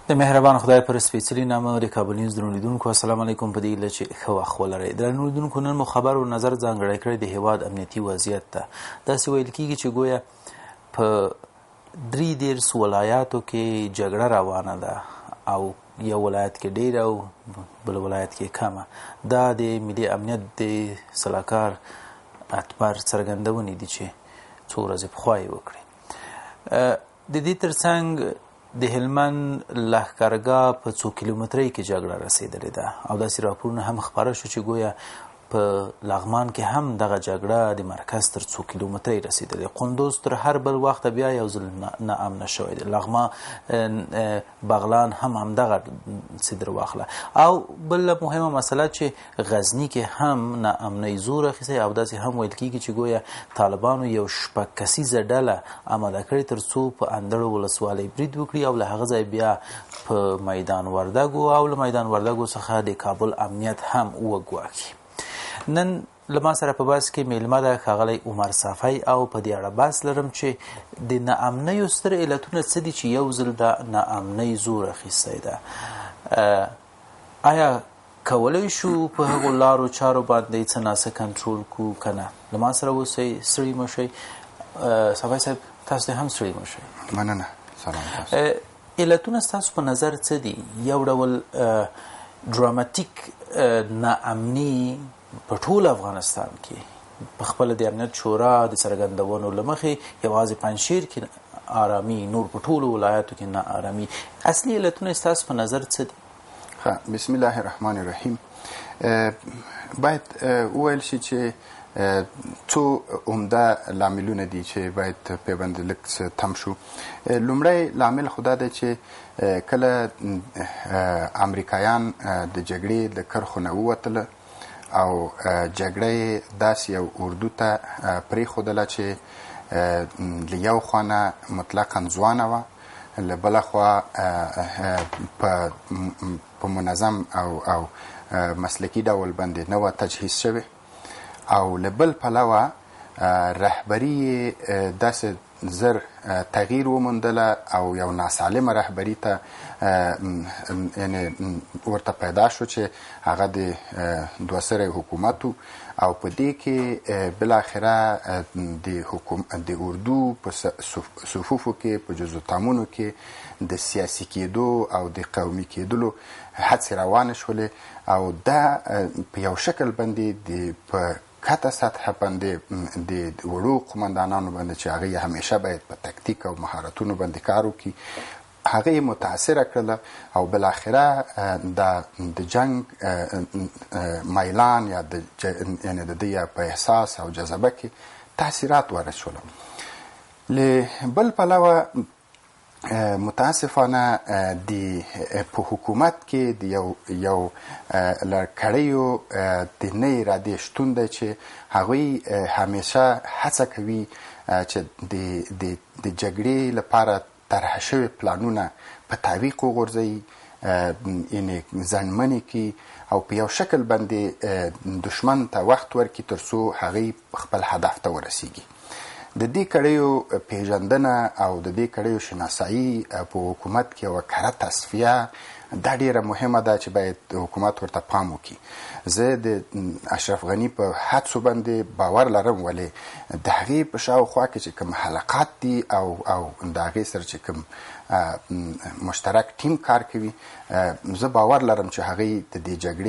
د مهربان خدای پر سپېڅلي نامه د کابل نیوز درنولیدونکو السلام علیکم. په دې هیله چې ښه وخت ولرئ. درنولیدونکو نن مو خبر و نظر ځانګړی کړی د هیواد امنیتي وضعیت ته. داسې ویل کېږي چې ګویا په 33 ولایاتو کې جګړه روانه ده او یو ولایت کې ډېره او بل ولایت کې کمه. دا د ملي امنیت د سلاکار اتبار څرګندونې دي چې څو ورځې پخوا یې وکړې. د دې ترڅنګ د هلمند لښکرګاه په 2 کیلومترۍ کې جګړه رسېدلې ده او داسې راپورونه هم خپاره شو چې ګویا په لغمان کې هم دغه جګړه د مرکز تر 2 کیلومترۍ رسېدلې. قندوز تر هر بل وخته بیا یو ځل ناامنه شوی دی. لغمان بغلان هم همدغه څه در واخله. او بله مهمه مسله چې غزني کې هم ناامنۍ زور اخیستی او داسې هم ویل کېږي چې ګویا طالبانو یو 6 کسیزه ډله آماده کړې تر څو په اندړو ولسوالۍ برید وکړي او له هغه ځای بیا په میدان وردګو او له میدان وردګو څخه د کابل امنیت هم وګواښي. نن له ما سره په بحث کې میلمه ده ښاغلی عمر صافی او په دې اړه بحث لرم چې د ناامنیو ستر علتونه څه دي چې یو ځل د ناامنۍ زور اخیستی ده. آیا کولی شو په هغو لارو چارو باندې څه ناسه کنټرول کو که نه؟ له ما سره اوسئ، ستړي مه شئ. صافی صاحب تاسو هم ستړي مه شئ. مننه. سلام تاسو. علتونه ستاسو په نظر څه دي؟ یو ډول ډراماتیک ناامني په ټول افغانستان کې په خپله د امنیت شورا د څرګندونو له مخې یوازې پنجشیر کې آرامي، نور په ټولو ولایاتو کې نه آرامي. اصلي علتونه ستاسو په نظر څه دي؟ بسم الله الرحمن الرحیم. باید وویل شي چې څو عمده لاملونه دي چې باید په باندې لږ تم شو. لومړی لامل خو دا دی چې کله امریکایان د جګړې د کرښو نه ووتله او جګړه داسې یو اردو ته پرېښودله چې له یو خوا نه مطلقا ځوانه وه، له بله خوا په منظم او مسلکي ډول باندې نه وه تجهیز شوې او له بل پلوه رهبري داسې زر تغییر وموندله او یو ناسالمه رهبري ته یعنې ورته پیدا شو چې هغه د دوه سری حکومت او په دې کې بالاخره د اردو په صفوفو کې په جزو تامونو کې د سیاسي کېدو او د قومي کېدلو هڅې روانې شولې او دا په یو شکل باندې په کته سطحه باندې د وړو قمندانانو باندې چې هغه همیشه باید په تکتیک او مهارتونو باندې کار وکړي هغه متاثره کړله او بالاخره د جنگ میلان یا یعنی د دې په احساس او جذبه کې تاثیرات وارد شول. له بل پلوه متاسفانه په حکومت کې د یو لړکړیو د نه ارادې شتون دی چې هغوی همیشه هڅه کوي چې د جګړې لپاره طرح شوي پلانونه په تعویق وغورځوي، یعنې زنډمنې کړي او په یو شکل باندې دشمن ته وخت ورکړي تر څو هغوی خپل هدف ته ورسیږي. د دې کړیو پیژندنه او د دې کړیو شناسایي په حکومت کې یوه کره تصفیه دا ډیره مهمه ده چې باید حکومت ورته پام وکړي. زه د اشرف غني په حدسو باندې باور لرم، ولې د هغې په شاوخوا کې چې کوم حلقات دي او د هغې سره چې کوم مشترک ټیم کار کوي، زه باور لرم چې هغوی د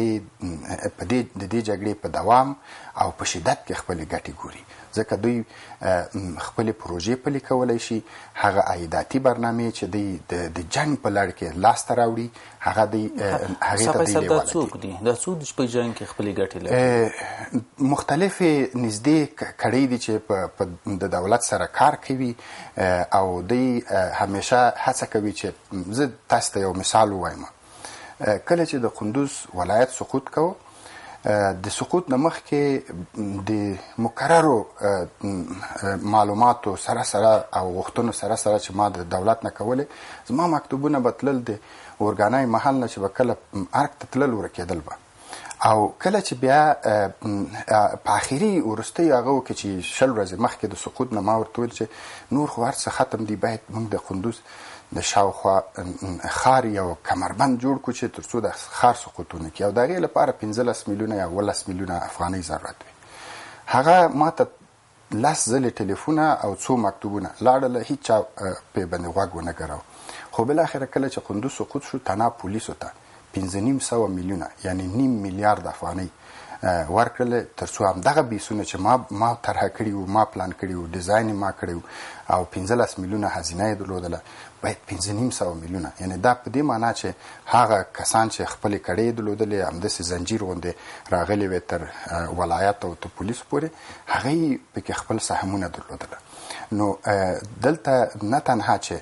دې جګړې په دوام او په شدت کې خپلې ګټې ګوري، ځکه دوی خپلې پروژې پلي کولی شي. هغه عایداتي برنامې چې دوی د جنګ په لړ کې لاسته راوړي هغه دوی هغې ته دوی لیواله دي. دا څوک دي؟ دا څوک دي چې په جنګ کې خپلې ګټې لري؟ مختلفې نږدې کړۍ دي چې د دولت سره کار کوي او دوی همیشه هڅه کوي چې زه تاسو ته یو مثال ووایم. کله چې د قندوز ولایت سقوط کوو، د سقوط نه مخکې د مکررو معلوماتو سره سره او غوښتنو سره سره چې ما د دولت نه کولې، زما مکتوبونه به تلل د اورګانای محل نه چې به کله ارګ ته تلل ورکېدل به او کله چې بیا په اخري وروستیو هغه کې چې 10 ورځې مخکې د سقوط نه ما ورته ویل چې نور خو هر څه ختم دي، باید موږ د قندوز د شاوخوا ښار یو کمربند جوړ کړو چې تر څو د ښار سقوط ونه کړي او د هغې لپاره 15 میلیونه یا 18 میلیونه افغانۍ ضرورت وي. هغه ما ته 10 ځلې ټلیفونه او 2 مکتوبونه لاړله، هیچا پې باندې غوږ ونه ګراو. خو بالاخره کله چې قندوز سقوط شو، تنها پولیسو ته 5.5 میلیونه یعنی 0.5 میلیارد افغانۍ ورکړله تر څو همدغه بیسونه چې ما طرحه کړي وو، ما پلان کړي وو، ډیزاین ما کړی وو او 15 میلیونه هزینه یې درلودله، باید 5.5 میلیونه، یعنی دا په دې معنا چې هغه کسان چې خپلې کړۍ درلودلې همداسې زنجیر غوندې راغلي وې تر ولایت او تر پولیسو پورې، هغه پکې خپل سهمونه درلودله. نو دلته نه تنها چې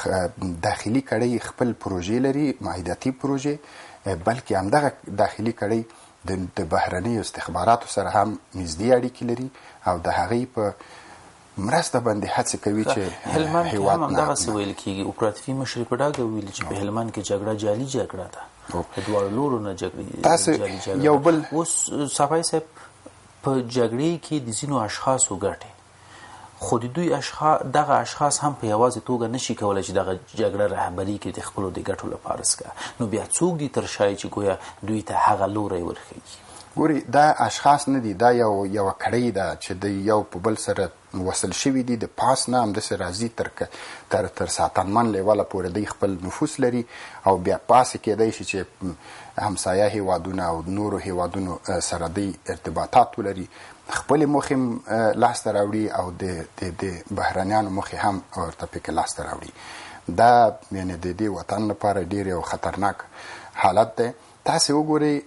داخلي کړۍ خپل پروژې لري، معایداتي پروژې، بلکې همدغه داخلي کړۍ د بهرنیو استخباراتو سره هم نږدې اړیکې لري او د هغې په مرسته باندې هڅې کوي چې هلمند کې هم همدغسې ویل کېږي. اپراتیفي مشرې په ډاګه ویلي چې په هلمند کې جګړه جعلي جګړه ده، د دواړو لورو نه جعلي جګړه. یو بل اوس صفایي صاحب په جګړې کې د ځینو اشخاصو ګټې، خو د دوی دغه اشخاص هم په یوازې توګه نشي کولی چې دغه جګړه رهبري کړي د خپلو د ګټو لپاره څخه. نو بیا څوک دي تر شا چې ګویا دوی ته هغه لوری ورښیي؟ ګوري، دا اشخاص نه دي، دا یوه کړۍ ده چې د یو په بل سره وصل شوي دي. د پاس نه همداسې راځي تر ساتنمن لیوله پورې دوی خپل نفوس لري او بیا پاسې کېدی شي چې همسایه هیوادونه او نورو هیوادونو سره دوی ارتباطات ولري، خپلې موخې هم لاسته راوړي او د بهرنیانو موخې هم ورته پکې لاسته راوړي. دا یعنې د دې وطن لپاره ډېر یو خطرناک حالت دی. تاسې وګورئ،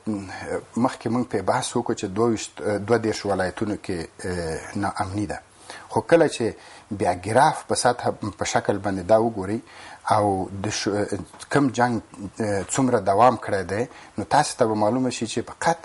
مخکې موږ پې بحث وکړو چې 22 ولایتونو کې ناامني ده، خو کله چې بیا ګراف په سطح په شکل باندې دا وګورئ او کم جنگ څومره دوام کړی دی، نو تاسې ته به معلومه شي چې فقط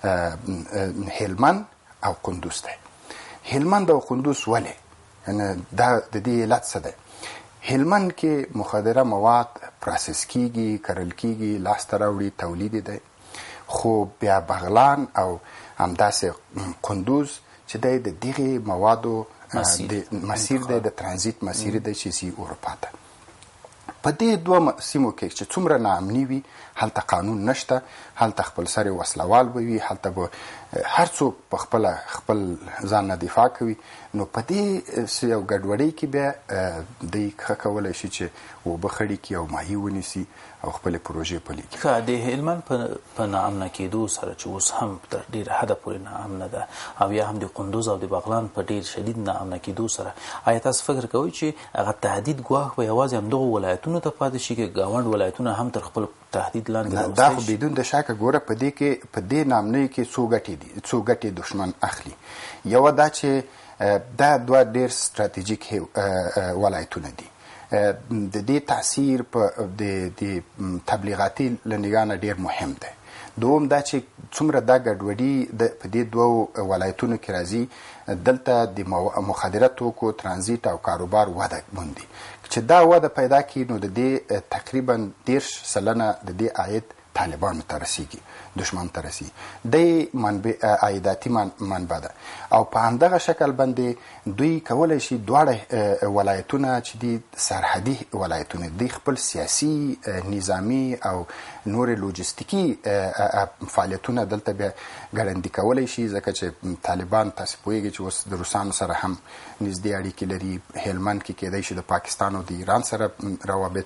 هلمند او قندوز دی. هلمند او قندوز ولې؟ دا د دې علت څه دی؟ هلمند کې مخدره مواد پروسس کیږي، کرل کیږي، لاسته راوړي، تولید دی، خو بیا بغلان او همداسې قندوز چې دی د دغې موادو مسیر دی، د ترانزیت مسیر دی چې ځي اروپا ته. په دې دوه سیمو کې چې څومره ناامني وي، هلته قانون نشته، هلته خپل سر وسلوال به وي، هلته به هر څوک په خپل ځان نه دفاع کوي. نو په دې یو ګډوډۍ کې بیا دوی ښه کولی شي چې اوبه خړې کړي او ماهي ونیسي او خپلې پروژې پلي کړي. ښه، د هلمند په ناامنه کېدو سره چې اوس هم تر ډېره حده پورې ناامنه ده او یا هم د قندوز او د بغلان په ډېر شدید ناامنه کېدو سره، آیا تاسو فکر کوئ چې هغه تهدید ګواښ به یوازې همدغو ولایتونو ته پاتې شي که ګاونډ ولایتونه هم تر خپل تهدید لاندې راوستلی شي؟ دا خو بدون د شکه ګوره، په دې ناامنۍ کې څو ګټې دشمن اخلي. یوه دا چې دا دوه ډېر ستراتیژیک ولایتونه دي، د دې تاثیر د تبلیغاتي له نګاه نه ډېر مهم دی. دوم دا چې څومره دا ګډوډي په دې دوو ولایتونو کې راځي، دلته د مخدره توکو ترانزیت او کاروبار وده موندي. چې دا وده پیدا کړي نو د دې تقریبا 30% د دې عاید طالبانو ته رسیږي، دشمن ته رسي. د عایداتي منبع ده او په همدغه شکل باندې دوی کولی شي دواړه ولایتونه چې دي سرحدي ولایتونه دي خپل سیاسي، نظامی او نور لوجستیکي فعالیتونه دلته بیا ګړندي کولی شي، ځکه چې طالبان تاسو پوهیږئ چې اوس د روسانو سره هم نږدې اړیکې لري. هلمند کې کېدای شي د پاکستان او د ایران سره روابط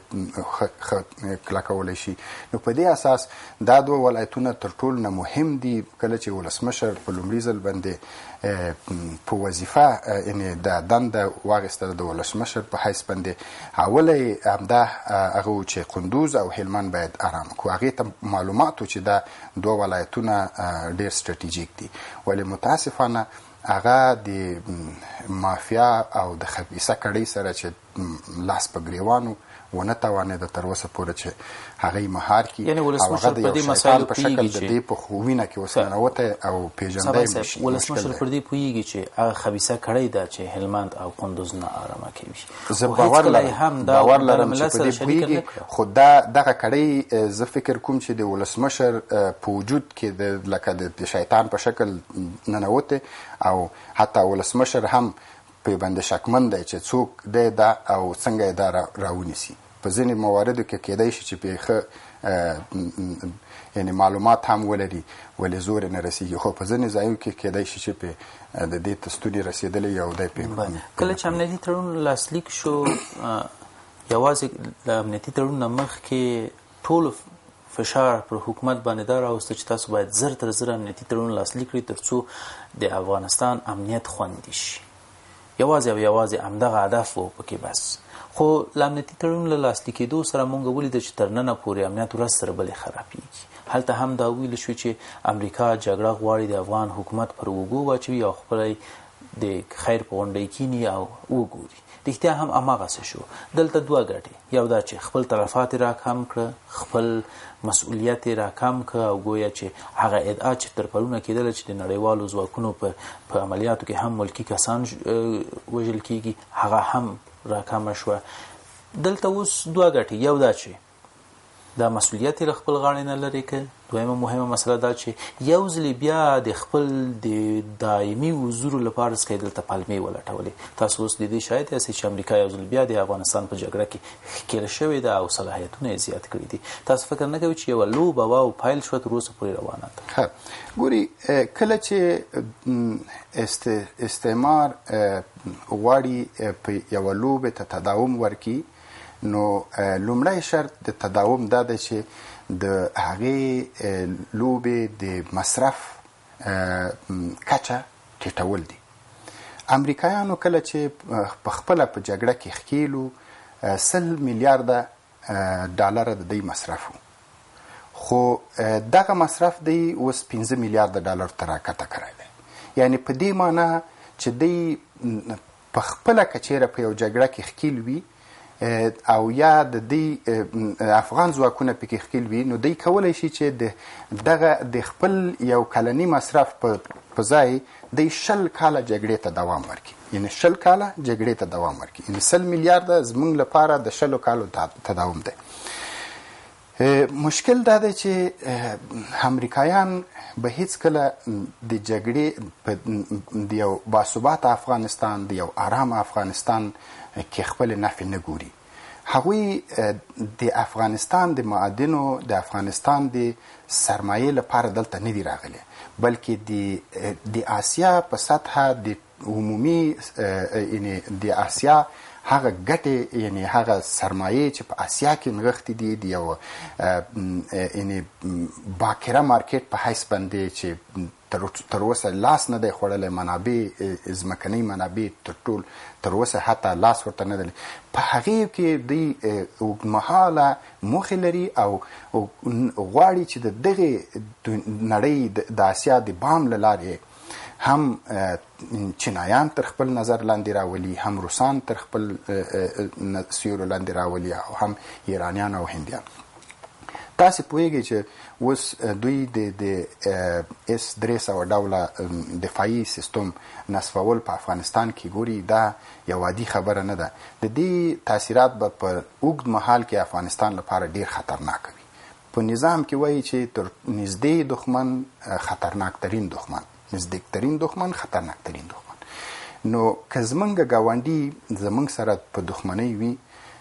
کلکولی شي. نو په دې اساس دا دوه ولایتونه تر ټولو نه مهم دي. کله چې ولسمشر په لومړي ځل باندې په وظیفه یعنې دا دنده واخیسته د ولسمشر په حیث باندې، اولی همدا هغه و چې قندوز او هلمند باید ارام کړو. هغې ته معلومات و چې دا دوه ولایتونه ډېر ستراتیژیک دي، ولې متاسفانه هغه د مافیا او د خبیثه کړۍ سره چې لاس په ګریوانو ونه توانېده تر اوسه پورې چې هغې مهار کړي او هغه د یو شیطان په شکل د دې په وینه کې اوس ننوتی او پېژندی شي. ولسمشر پر دې پوهېږي چې هغه خبیثه کړۍ ده چې هلمند او قندوز نه ارامه کوي. زه باور لرم چې په دې پوهېږي، خو دغه کړۍ زه فکر کوم چې د ولسمشر په وجود کې لکه د شیطان په شکل ننوتی او حتی ولسمشر هم پیوند شکمن دی چې څوک دی دا او څنګه یې دا راونیسي. په ځینې مواردو کې کیدای شي چې پې ښه یعنې معلومات هم ولري ولې زور یې نه رسېږي، خو په ځینې ځایو کې کیدای شي چې پې د دې ته ستوني رسېدلی او دی پې کله چې امنیتي تړون لاسلیک شو یوازې د امنیتي تړون نه مخکې ټولو فشار پر حکومت باندې دا راوسته چې تاسو باید زر تر زر امنیتي تړون لاسلیک کړئ تر څو د افغانستان امنیت خوندي شي. یوازې او یوازې همدغه هدف و پکې بس. خو له امنیتي تړون له لاسلیکېدو سره مونږ ولیده چې تر ننه پورې امنیت ورځ سره بلې خرابېږي. هلته هم دا ویل شو چې امریکا جګړه غواړي د افغان حکومت پر اوږو واچوي او خپله د خیر په غونډۍ کیني او وګوري. رښتیا هم هماغسې شو. دلته دوه ګټې، یو دا چې خپل طرفات یې راکم کړه، خپل مسؤلیت یې راکم کړه او ګویا چې هغه ادعا چې تر پرونه کېدله چې د نړیوالو ځواکونو په عملیاتو کې هم ملکي کسان وژل کېږي هغه هم راکمه شوه. دلته اوس دوه ګټې، یو دا چې دا مسؤلیت یې له خپل غاړې نه لرې کړ. دویمه مهمه مسله دا چې یو ځلې بیا د خپل د دایمي حضور لپاره څخه دلته پلمې ولټولې. تاسو اوس د دې شاهد یاستئ چې امریکا یو ځل بیا د افغانستان په جګړه کې ښکېله شوې ده او صلاحیتونه یې زیات کړي دي. تاسو فکر نه کوئ چې یوه لوبه وه او پیل شوه تر اوسه پورې روانه ده؟ ګوري کله چې استعمار غواړي په یوه لوبې ته تداوم ورکړي نو لومړی شرط د تداوم دا دی چې د هغې لوبې د مصرف کچه ټیټول دي. امریکایانو کله چې په خپله په جګړه کې ښکېلو 100 میلیارده ډالره د دوی مصرف و، خو دغه مصرف دی اوس 15 میلیارده ډالر ته راکته کړی دی. یعنې په دې معنی چې دی په خپله که چیرې په یو جګړه کې ښکېل وي او یا د دې افغان ځواکونه پکې ښکېل وي نو دوی کولی شي چې دغه د خپل یو کلني مصرف په ځای دوی 20 کاله جګړې ته دوام ورکړي. یعنې 20 کاله جګړې ته دوام ورکړي. یعنې 100 میلیارده زموږ لپاره د 20 کالو تداوم دی. مشکل دا دی چې امریکایان به هیڅکله د جګړې د یو باثباته افغانستان د یو آرام افغانستان کې خپل نفع نه ګوري. هغوی د افغانستان د معادنو د افغانستان د سرمایې لپاره دلته نه دي راغلي، بلکې د آسیا په سطحه د عمومي یعنې د آسیا هغه ګټې یعنې هغه سرمایې چې په آسیا کې نغښتې دي د یو یعنې باکره مارکیټ په حیث باندې چې تر اوسه لاس نه دی خوړلی، منابع ځمکنۍ منابع تر اوسه حتی لاس ورته نه دی، په هغې کې دوی اوږدمهاله موخې لري او غواړي چې د دغې نړۍ د آسیا د بام له لارې هم چینایان تر خپل نظر لاندې راولي، هم روسان تر خپل سیورو لاندې راولي او هم ایرانیان او هندیان. تاسې پوهیږئ چې اوس دوی د S-300 ډوله دفاعي سیستم نصبول په افغانستان کې ګوري، دا یو عادي خبره نه ده. د دې تاثیرات به په اوږد مهال کې افغانستان لپاره ډیر خطرناک وي. په نظام کې وایي چې تر نږدې دښمن خطرناکترین دښمن، نزدیکترین دښمن خطرناکترین دښمن. نو که زمونږ ګاونډي زمونږ سره په دښمنۍ وي،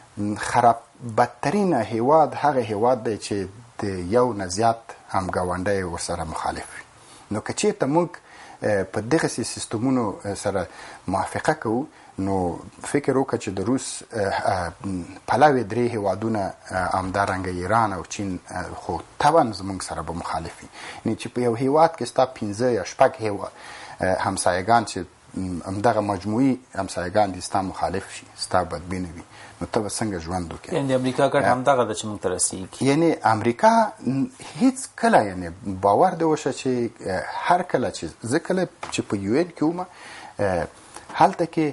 بدترین هیواد هغه هیواد دی چې د یو نه زیات هم ګاونډی ورسره مخالف وي. نو که چېرته موږ په دغسې سیستمونو سره موافقه کوو نو فکر وکړه چې د روس پلوي 3 هیوادونه همدارنګه ایران او چین خو طبعا زموږ سره به مخالف وي. یعنې چې په یو هیواد کې ستا 15 یا 6 همسایګان چې همدغه مجموعي همسایګان دي ستا مخالف شي، ستا بدبینه وي، نو ته به څنګه ژوند وکړې؟ یعنې د امریکا ګټ همدغه ده چې موږ ته رسېږي. یعنې امریکا هیڅ کله یعنې باور دې وشه چې هر کله چې زه کله چې په UN کې وم هلته کې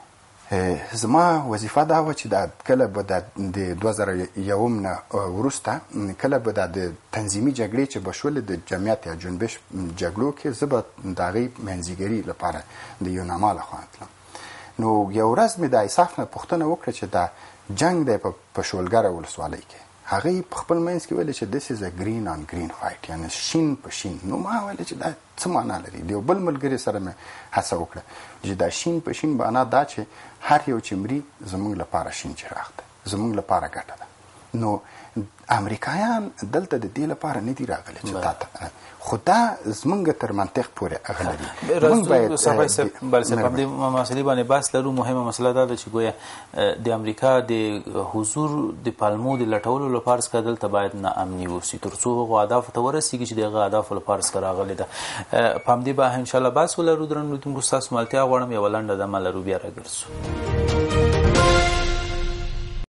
زما وظیفه دا وه چې دا کله به د 2001 نه وروسته کله به د تنظیمي جګړې چې به شولې د جمعیت یا جنبش جګړو کې زه به د هغې منځګري لپاره د یوناما لخوا تلم. نو یو ورځ مې د ایساف نه پوښتنه وکړه چې دا جنګ دی په شولګره ولسوالۍ کې هغه په خپل منځ کې ویل چې this is a green on green fight یعنی شین په شین. نو ما ویل چې دا څه معنا لري. د یو بل ملګري سره مې هڅه وکړه چې دا شین په شین معنا دا چې هر یو چې مري زموږ لپاره شین چراغ ده، زموږ لپاره ګټه ده. نو امریکایان دلته د دې لپاره نه دي راغلي چې تا ته خو دا زمونږ تر منطق پورې اغه لري. موږ باید په دې مسلې باندې بحث لرو. مهمه مسله دا ده چې ګویا د امریکا د حضور د پالمو د لټولو لپاره څخه دلته باید ناامني وسي تر څو هغو اهدافو ته ورسیږي چې دغه اهدافو لپاره څخه راغلې ده. په همدې به انشاءالله بحث ولرو. درنو لیدونکو ستاسو ملتیا غواړم یوه لنډه دمه لرو بیا راګرځو.